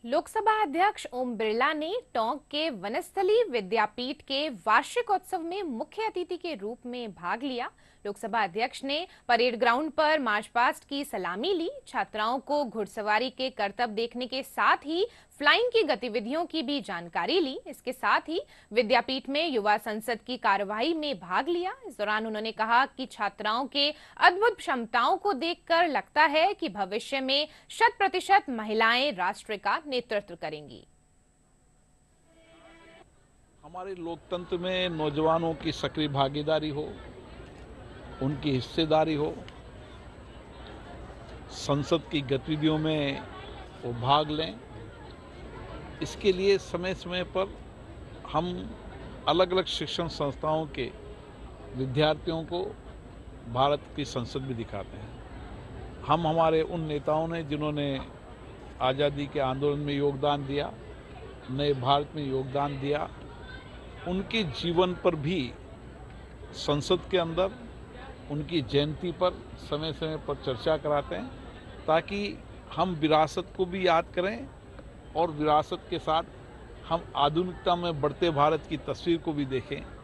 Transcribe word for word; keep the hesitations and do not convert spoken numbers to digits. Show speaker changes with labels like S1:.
S1: लोकसभा अध्यक्ष ओम बिरला ने टोंक के वनस्थली विद्यापीठ के वार्षिक उत्सव में मुख्य अतिथि के रूप में भाग लिया। लोकसभा अध्यक्ष ने परेड ग्राउंड पर मार्च पास्ट की सलामी ली। छात्राओं को घुड़सवारी के करतब देखने के साथ ही फ्लाइंग की गतिविधियों की भी जानकारी ली। इसके साथ ही विद्यापीठ में युवा संसद की कार्यवाही में भाग लिया। इस दौरान उन्होंने कहा कि छात्राओं के अद्भुत क्षमताओं को देखकर लगता है कि भविष्य में शत प्रतिशत महिलाएं राष्ट्र का नेतृत्व करेंगी।
S2: हमारे लोकतंत्र में नौजवानों की सक्रिय भागीदारी हो, उनकी हिस्सेदारी हो, संसद की गतिविधियों में वो भाग लें। इसके लिए समय समय पर हम अलग अलग शिक्षण संस्थाओं के विद्यार्थियों को भारत की संसद भी दिखाते हैं। हम हमारे उन नेताओं ने जिन्होंने आज़ादी के आंदोलन में योगदान दिया, नए भारत में योगदान दिया, उनके जीवन पर भी संसद के अंदर उनकी जयंती पर समय समय पर चर्चा कराते हैं, ताकि हम विरासत को भी याद करें और विरासत के साथ हम आधुनिकता में बढ़ते भारत की तस्वीर को भी देखें।